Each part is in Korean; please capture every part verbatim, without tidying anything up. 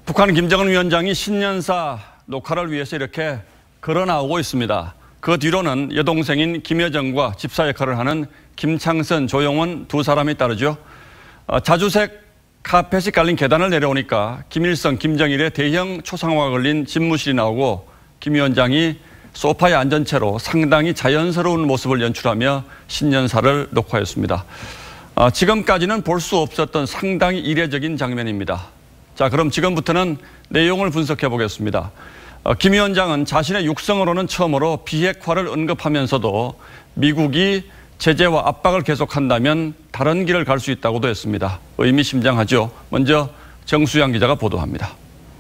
북한 김정은 위원장이 신년사 녹화를 위해서 이렇게 걸어 나오고 있습니다. 그 뒤로는 여동생인 김여정과 집사 역할을 하는 김창선, 조용원 두 사람이 따르죠. 어, 자주색 카펫이 깔린 계단을 내려오니까 김일성, 김정일의 대형 초상화가 걸린 집무실이 나오고 김 위원장이 소파에 앉은 채로 상당히 자연스러운 모습을 연출하며 신년사를 녹화했습니다. 어, 지금까지는 볼 수 없었던 상당히 이례적인 장면입니다. 자, 그럼 지금부터는 내용을 분석해 보겠습니다. 어, 김 위원장은 자신의 육성으로는 처음으로 비핵화를 언급하면서도 미국이 제재와 압박을 계속한다면 다른 길을 갈 수 있다고도 했습니다. 의미심장하죠. 먼저 정수양 기자가 보도합니다.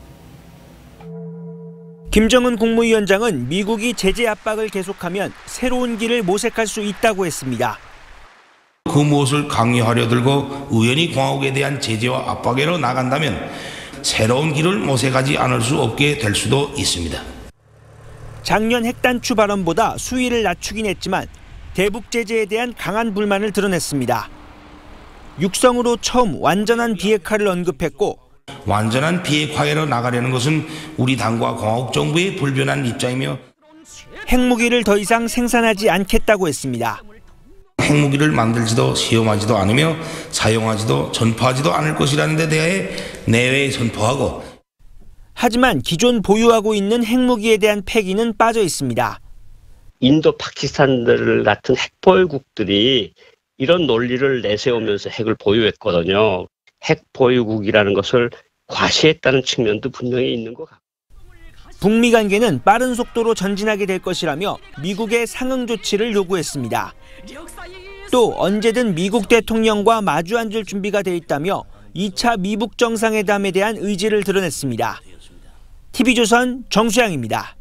김정은 국무위원장은 미국이 제재 압박을 계속하면 새로운 길을 모색할 수 있다고 했습니다. 그 무엇을 강요하려 들고 우연히 공화국에 대한 제재와 압박으로 나간다면 새로운 길을 모색하지 않을 수 없게 될 수도 있습니다. 작년 핵단추 발언보다 수위를 낮추긴 했지만 대북 제재에 대한 강한 불만을 드러냈습니다. 육성으로 처음 완전한 비핵화를 언급했고 완전한 비핵화로 나가려는 것은 우리 당과 공화국 정부의 불변한 입장이며 핵무기를 더 이상 생산하지 않겠다고 했습니다. 핵무기를 만들지도 시험하지도 않으며 사용하지도 전파하지도 않을 것이라는 데 대해 내외에 선포하고 하지만 기존 보유하고 있는 핵무기에 대한 폐기는 빠져 있습니다. 인도, 파키스탄들 같은 핵보유국들이 이런 논리를 내세우면서 핵을 보유했거든요. 핵 보유국이라는 것을 과시했다는 측면도 분명히 있는 것 같고. 북미 관계는 빠른 속도로 전진하게 될 것이라며 미국의 상응 조치를 요구했습니다. 또 언제든 미국 대통령과 마주 앉을 준비가 돼 있다며 이 차 미북 정상회담에 대한 의지를 드러냈습니다. 티비조선 정수양입니다.